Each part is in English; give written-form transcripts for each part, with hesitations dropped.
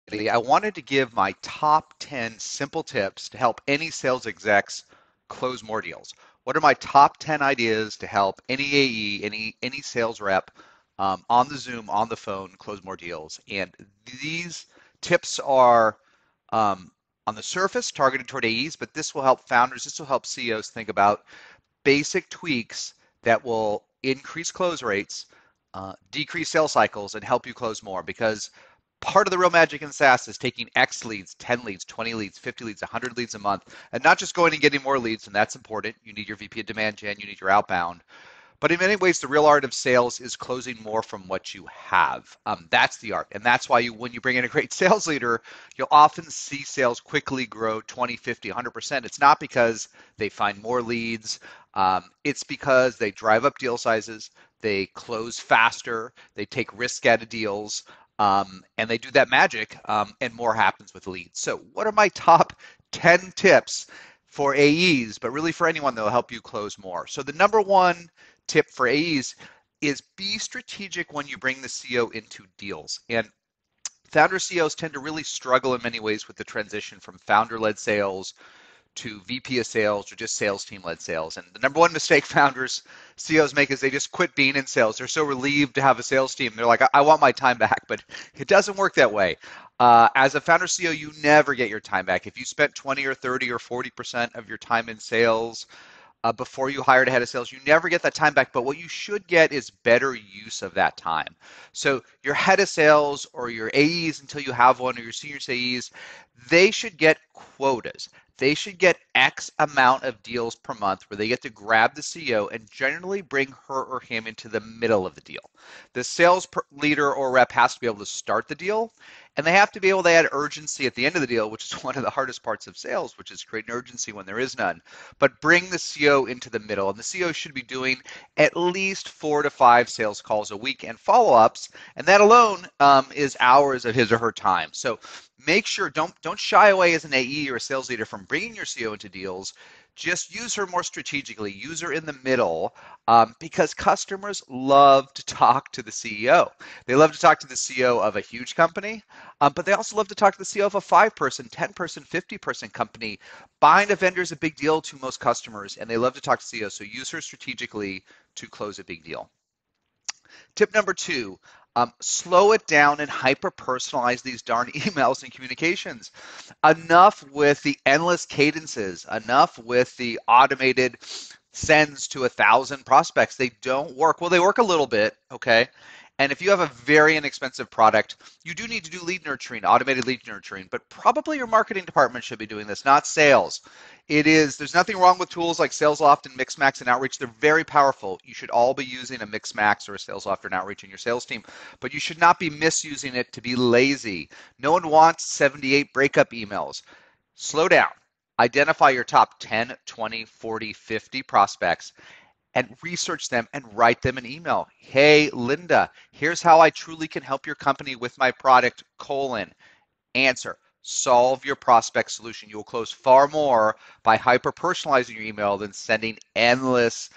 I wanted to give my top 10 simple tips to help any sales execs close more deals. What are my top 10 ideas to help any AE, any sales rep on the Zoom, on the phone, close more deals? And these tips are on the surface targeted toward AEs, but this will help founders, this will help CEOs think about basic tweaks that will increase close rates, decrease sales cycles, and help you close more. Because part of the real magic in SaaS is taking X leads, 10 leads, 20 leads, 50 leads, 100 leads a month, and not just going and getting more leads, and that's important. You need your VP of demand gen, you need your outbound. But in many ways, the real art of sales is closing more from what you have. That's the art. And that's why when you bring in a great sales leader, you'll often see sales quickly grow 20, 50, 100%. It's not because they find more leads. It's because they drive up deal sizes, they close faster, they take risk out of deals, and they do that magic, and more happens with leads. So what are my top 10 tips for AEs, but really for anyone that will help you close more? So the number one tip for AEs is be strategic when you bring the CEO into deals. And founder CEOs tend to really struggle in many ways with the transition from founder-led sales to VP of sales or just sales team led sales. And the number one mistake founders, CEOs make is they just quit being in sales. They're so relieved to have a sales team. They're like, I want my time back, but it doesn't work that way. As a founder CEO, you never get your time back. If you spent 20 or 30 or 40% of your time in sales, before you hired a head of sales, you never get that time back. But what you should get is better use of that time. So your head of sales or your AEs, until you have one, or your senior AEs, they should get quotas. They should get X amount of deals per month where they get to grab the CEO and generally bring her or him into the middle of the deal. The sales leader or rep has to be able to start the deal, and they have to be able to add urgency at the end of the deal, which is one of the hardest parts of sales, which is creating urgency when there is none. But bring the CEO into the middle, and the CEO should be doing at least 4 to 5 sales calls a week and follow-ups, and that alone is hours of his or her time. So make sure, don't shy away as an AE or a sales leader from bringing your CEO into deals. Just use her more strategically. Use her in the middle, because customers love to talk to the CEO. They love to talk to the CEO of a huge company, but they also love to talk to the CEO of a 5-person, 10-person, 50-person company. Buying a vendor is a big deal to most customers, and they love to talk to CEOs. So use her strategically to close a big deal. Tip number 2, slow it down and hyper personalize these darn emails and communications. Enough with the endless cadences, enough with the automated sends to 1,000 prospects. They don't work. Well, they work a little bit, okay? And if you have a very inexpensive product, you do need to do lead nurturing, automated lead nurturing, but probably your marketing department should be doing this, not sales. There's nothing wrong with tools like SalesLoft and Mixmax and Outreach. They're very powerful. You should all be using a Mixmax or a SalesLoft or an Outreach in your sales team, but you should not be misusing it to be lazy. No one wants 78 breakup emails. Slow down. Identify your top 10, 20, 40, 50 prospects and research them and write them an email. Hey, Linda, here's how I truly can help your company with my product, : answer. Solve your prospect solution. You will close far more by hyper-personalizing your email than sending endless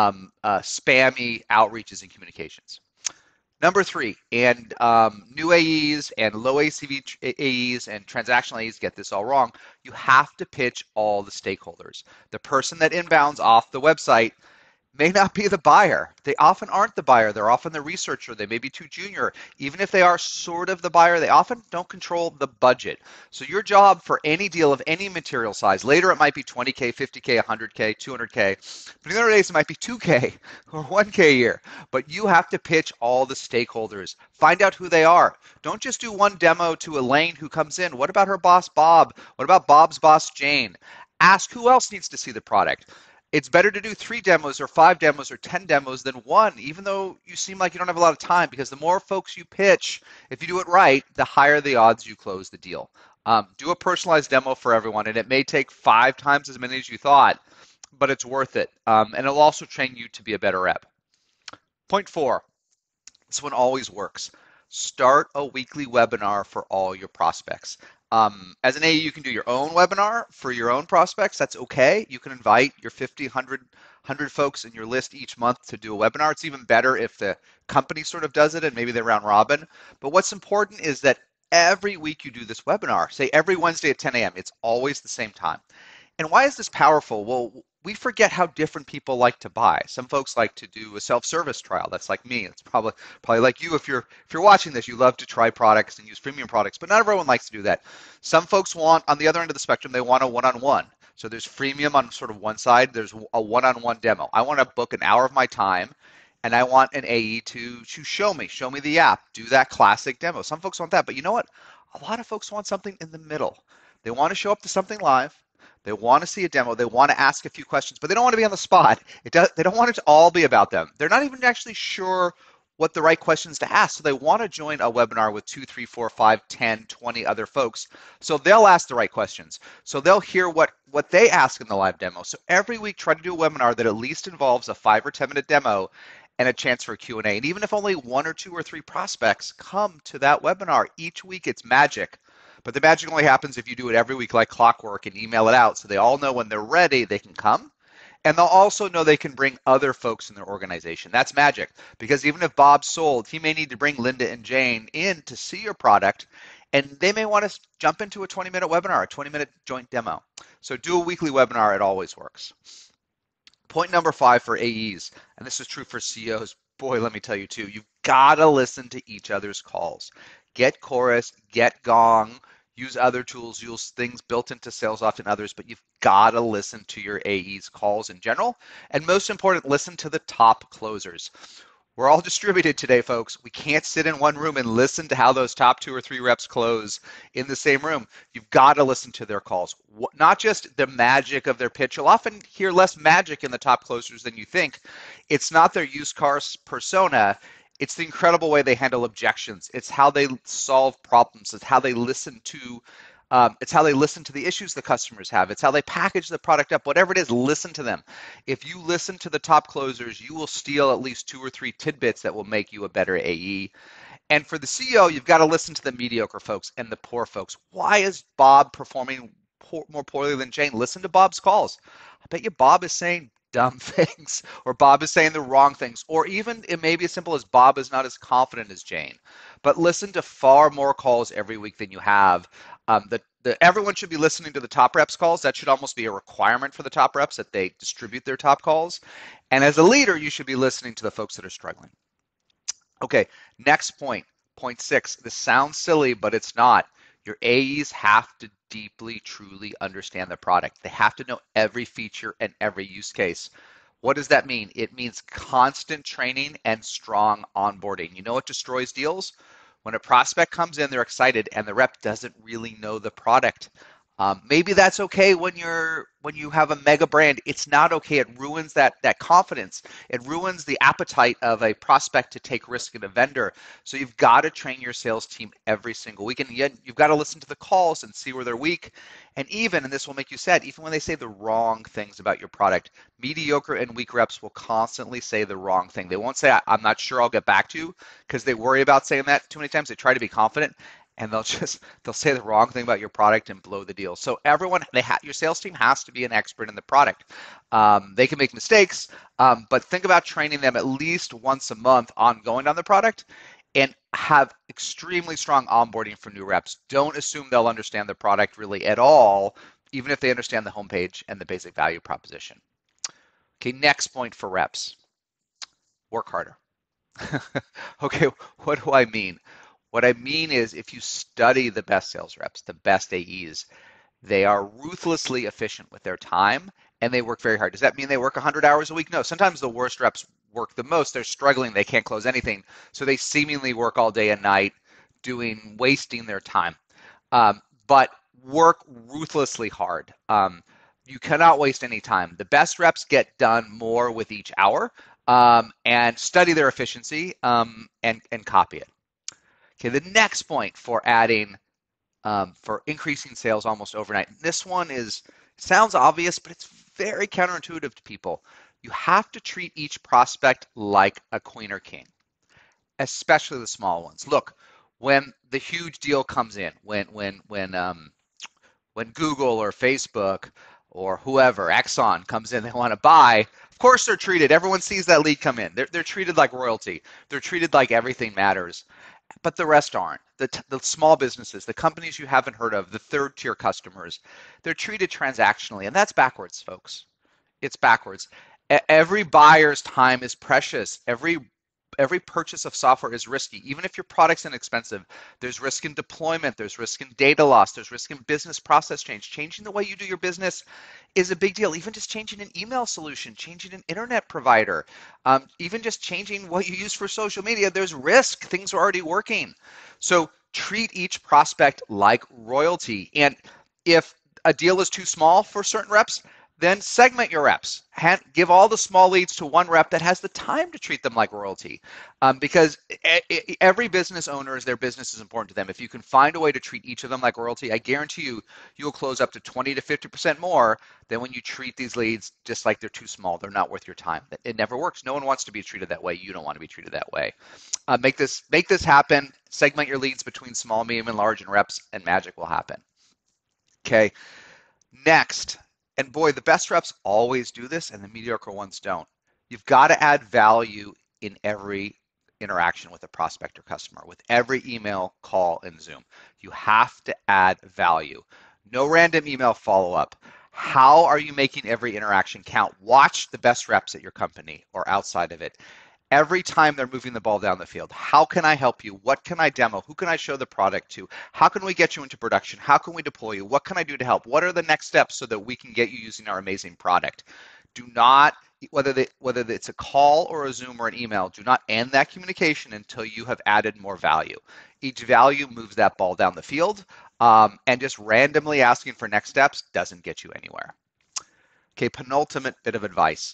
spammy outreaches and communications. Number 3, and new AEs and low ACV AEs and transactional AEs get this all wrong. You have to pitch all the stakeholders. The person that inbounds off the website may not be the buyer. They often aren't the buyer. They're often the researcher. They may be too junior. Even if they are sort of the buyer, they often don't control the budget. So your job for any deal of any material size, later it might be 20K, 50K, 100K, 200K, but in the other days it might be 2K or 1K a year. But you have to pitch all the stakeholders. Find out who they are. Don't just do one demo to Elaine who comes in. What about her boss, Bob? What about Bob's boss, Jane? Ask who else needs to see the product. It's better to do 3 demos or 5 demos or 10 demos than one, even though you seem like you don't have a lot of time, because the more folks you pitch, if you do it right, the higher the odds you close the deal. Do a personalized demo for everyone, and it may take 5 times as many as you thought, but it's worth it. And it'll also train you to be a better rep. Point 4, this one always works. Start a weekly webinar for all your prospects. As an AE, you can do your own webinar for your own prospects. That's okay. You can invite your 50, 100 folks in your list each month to do a webinar. It's even better if the company sort of does it and maybe they're round robin. But what's important is that every week you do this webinar, say every Wednesday at 10 a.m. It's always the same time. And why is this powerful? Well, we forget how different people like to buy. Some folks like to do a self-service trial. That's like me. It's probably like you. If you're watching this, you love to try products and use freemium products, but not everyone likes to do that. Some folks want, on the other end of the spectrum, they want a one-on-one. So there's freemium on sort of one side. There's a one-on-one demo. I want to book an hour of my time, and I want an AE to show me the app, do that classic demo. Some folks want that, but you know what? A lot of folks want something in the middle. They want to show up to something live. They want to see a demo. They want to ask a few questions, but they don't want to be on the spot. They don't want it to all be about them. They're not even actually sure what the right questions to ask. So they want to join a webinar with 2, 3, 4, 5, 10, 20 other folks. So they'll ask the right questions. So they'll hear what they ask in the live demo. So every week, try to do a webinar that at least involves a 5 or 10-minute demo and a chance for a Q&A. And even if only 1 or 2 or 3 prospects come to that webinar each week, it's magic. But the magic only happens if you do it every week like clockwork and email it out so they all know when they're ready, they can come. And they'll also know they can bring other folks in their organization. That's magic, because even if Bob's sold, he may need to bring Linda and Jane in to see your product, and they may want to jump into a 20-minute webinar, a 20-minute joint demo. So do a weekly webinar. It always works. Point number 5 for AEs, and this is true for CEOs. Boy, let me tell you too, you've got to listen to each other's calls. Get Chorus, get Gong, use other tools, use things built into SalesLoft and others, but you've got to listen to your AE's calls in general. And most important, listen to the top closers. We're all distributed today, folks. We can't sit in one room and listen to how those top 2 or 3 reps close in the same room. You've got to listen to their calls, not just the magic of their pitch. You'll often hear less magic in the top closers than you think. It's not their used car persona. It's the incredible way they handle objections. It's how they solve problems. It's how they listen to the issues the customers have. It's how they package the product up. Whatever it is, listen to them. If you listen to the top closers, you will steal at least 2 or 3 tidbits that will make you a better AE. And for the CEO, you've got to listen to the mediocre folks and the poor folks. Why is Bob performing more poorly than Jane? Listen to Bob's calls. I bet you Bob is saying dumb things, or Bob is saying the wrong things, or even it may be as simple as Bob is not as confident as Jane. But listen to far more calls every week than you have. Everyone should be listening to the top reps calls. That should almost be a requirement for the top reps, that they distribute their top calls. And as a leader, you should be listening to the folks that are struggling. Okay, next point, point 6. This sounds silly, but it's not. Your AEs have to deeply, truly understand the product. They have to know every feature and every use case. What does that mean? It means constant training and strong onboarding. You know what destroys deals? When a prospect comes in, they're excited, and the rep doesn't really know the product. Maybe that's okay when you have a mega brand. It's not okay. It ruins that confidence. It ruins the appetite of a prospect to take risk in a vendor. So you've got to train your sales team every single week, and yet you've got to listen to the calls and see where they're weak. And this will make you sad, even when they say the wrong things about your product, mediocre and weak reps will constantly say the wrong thing. They won't say, I'm not sure, I'll get back to you, because they worry about saying that too many times. They try to be confident, and they'll say the wrong thing about your product and blow the deal. So your sales team has to be an expert in the product. They can make mistakes, but think about training them at least once a month ongoing on the product, and have extremely strong onboarding for new reps. Don't assume they'll understand the product really at all, even if they understand the homepage and the basic value proposition. Okay, next point for reps. Work harder. Okay, what do I mean? What I mean is, if you study the best sales reps, the best AEs, they are ruthlessly efficient with their time, and they work very hard. Does that mean they work 100 hours a week? No, sometimes the worst reps work the most. They're struggling, they can't close anything, so they seemingly work all day and night, wasting their time. But work ruthlessly hard. You cannot waste any time. The best reps get done more with each hour, and study their efficiency, and copy it. Okay, the next point for for increasing sales almost overnight. This one sounds obvious, but it's very counterintuitive to people. You have to treat each prospect like a queen or king, especially the small ones. Look, when the huge deal comes in, when Google or Facebook or whoever, Exxon comes in, they want to buy, of course they're treated. Everyone sees that lead come in. They're treated like royalty. They're treated like everything matters. But the rest aren't. the small businesses, the companies you haven't heard of, the third tier customers, they're treated transactionally, and that's backwards, folks. It's backwards. Every buyer's time is precious. Every purchase of software is risky. Even if your product's inexpensive, there's risk in deployment, there's risk in data loss, there's risk in business process change. Changing the way you do your business is a big deal. Even just changing an email solution, changing an internet provider, even just changing what you use for social media, there's risk. Things are already working. So treat each prospect like royalty. And if a deal is too small for certain reps, then segment your reps. Give all the small leads to one rep that has the time to treat them like royalty. Because every business owner, their business is important to them. If you can find a way to treat each of them like royalty, I guarantee you, you'll close up to 20 to 50% more than when you treat these leads just like they're too small. They're not worth your time. It never works. No one wants to be treated that way. You don't want to be treated that way. Make this happen. Segment your leads between small, medium, and large, and reps, and magic will happen. Okay. Next. And boy, the best reps always do this and the mediocre ones don't. You've got to add value in every interaction with a prospect or customer, with every email, call, and Zoom. You have to add value. No random email follow-up. How are you making every interaction count? Watch the best reps at your company or outside of it. Every time they're moving the ball down the field, how can I help you? What can I demo? Who can I show the product to? How can we get you into production? How can we deploy you? What can I do to help? What are the next steps so that we can get you using our amazing product? Do not, whether it's a call or a Zoom or an email, do not end that communication until you have added more value. Each value moves that ball down the field, and just randomly asking for next steps doesn't get you anywhere. Okay, penultimate bit of advice.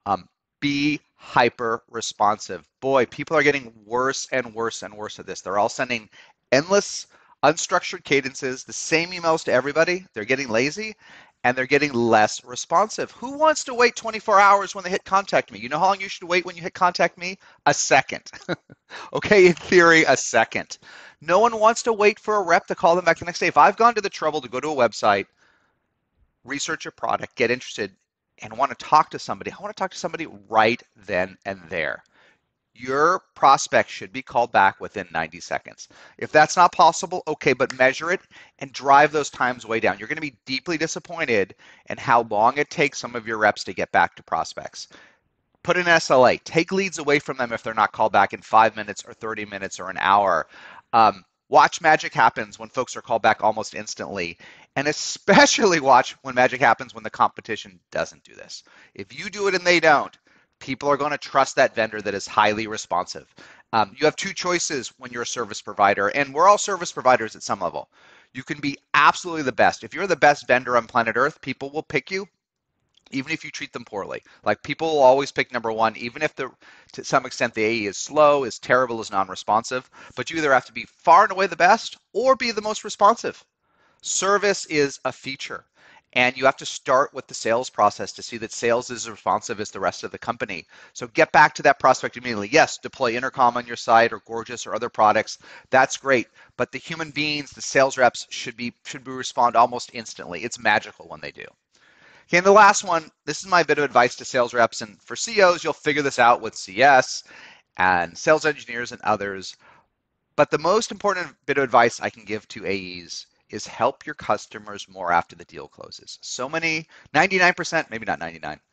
Be hyper responsive. Boy, people are getting worse and worse and worse at this. They're all sending endless unstructured cadences, the same emails to everybody. They're getting lazy and they're getting less responsive. Who wants to wait 24 hours when they hit contact me? You know how long you should wait when you hit contact me? A second. Okay, in theory, a second. No one wants to wait for a rep to call them back the next day. If I've gone to the trouble to go to a website, research a product, get interested, and want to talk to somebody, I want to talk to somebody right then and there. Your prospect should be called back within 90 seconds. If that's not possible, okay, but measure it and drive those times way down. You're going to be deeply disappointed in how long it takes some of your reps to get back to prospects. Put an SLA. Take leads away from them if they're not called back in 5 minutes or 30 minutes or an hour. Watch magic happens when folks are called back almost instantly, and especially watch when magic happens when the competition doesn't do this. If you do it and they don't, people are going to trust that vendor that is highly responsive. You have two choices when you're a service provider, and we're all service providers at some level. You can be absolutely the best. If you're the best vendor on planet Earth, people will pick you, even if you treat them poorly. Like, people will always pick number one, even if to some extent the AE is slow, is terrible, is non-responsive. But you either have to be far and away the best or be the most responsive. Service is a feature. And you have to start with the sales process to see that sales is as responsive as the rest of the company. So get back to that prospect immediately. Yes, deploy Intercom on your site or Gorgias or other products. That's great. But the human beings, the sales reps, should respond almost instantly. It's magical when they do. Okay, and the last one, this is my bit of advice to sales reps, and for CEOs, you'll figure this out with CS and sales engineers and others. But the most important bit of advice I can give to AEs is help your customers more after the deal closes. So many, 99%, maybe not 99,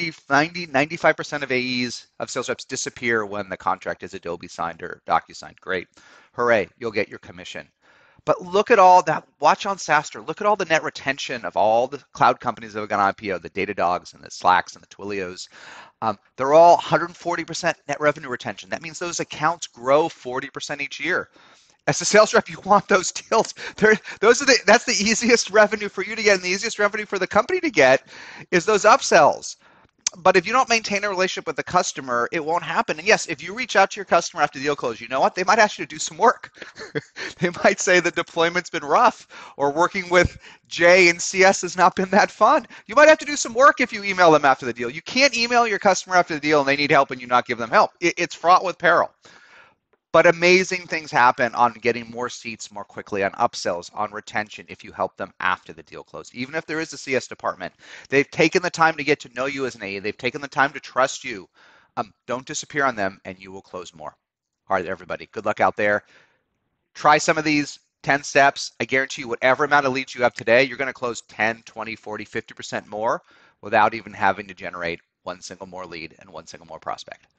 95% of AEs, of sales reps, disappear when the contract is Adobe signed or DocuSigned. Great. Hooray, you'll get your commission. But look at all that, watch on SaaStr, look at all the net retention of all the cloud companies that have gone IPO, the Datadogs and the Slacks and the Twilios. They're all 140% net revenue retention. That means those accounts grow 40% each year. As a sales rep, you want those deals. That's the easiest revenue for you to get, and the easiest revenue for the company to get is those upsells. But if you don't maintain a relationship with the customer, it won't happen. And yes, if you reach out to your customer after the deal close, you know what? They might ask you to do some work. They might say the deployment's been rough, or working with Jay and CS has not been that fun. You might have to do some work if you email them after the deal. You can't email your customer after the deal and they need help and you not give them help. It's fraught with peril. But amazing things happen on getting more seats more quickly, on upsells, on retention, if you help them after the deal closed. Even if there is a CS department, they've taken the time to get to know you as an AE. They've taken the time to trust you. Don't disappear on them, and you will close more. All right, everybody, good luck out there. Try some of these 10 steps. I guarantee you whatever amount of leads you have today, you're going to close 10, 20, 40, 50% more without even having to generate one single more lead and one single more prospect.